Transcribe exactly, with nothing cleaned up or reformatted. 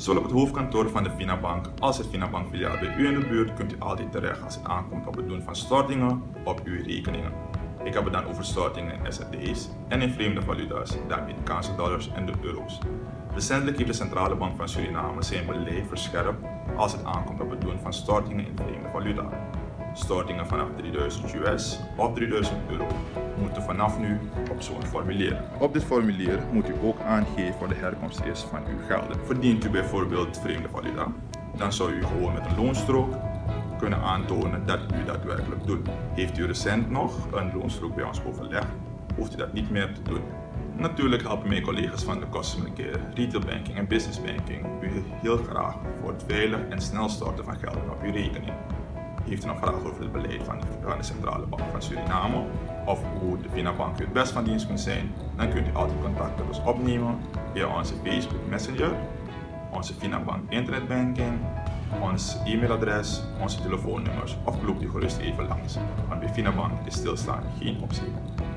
Zowel op het hoofdkantoor van de Finabank als het Finabank filiaal bij u in de buurt kunt u altijd terecht als het aankomt op het doen van stortingen op uw rekeningen. Ik heb het dan over stortingen in S R D's en in vreemde valuta's, de Amerikaanse dollars en de euro's. Recentelijk heeft de Centrale Bank van Suriname zijn beleid verscherpt als het aankomt op het doen van stortingen in vreemde valuta. Stortingen vanaf drieduizend U S of drieduizend euro moeten vanaf nu op zo'n formulier. Op dit formulier moet u ook aangeven wat de herkomst is van uw gelden. Verdient u bijvoorbeeld vreemde valuta, dan zou u gewoon met een loonstrook kunnen aantonen dat u daadwerkelijk doet. Heeft u recent nog een loonstrook bij ons overlegd, hoeft u dat niet meer te doen. Natuurlijk helpen mijn collega's van de Customer Care, Retail Banking en Business Banking u heel graag voor het veilig en snel storten van gelden op uw rekening. Heeft u nog vragen over het beleid van de Centrale Bank van Suriname of hoe de Finabank u het best van dienst kunt zijn, dan kunt u altijd contact met ons opnemen via onze Facebook Messenger, onze Finabank internetbanking, ons e-mailadres, onze telefoonnummers of loop u gerust even langs, want bij Finabank is stilstaan geen optie.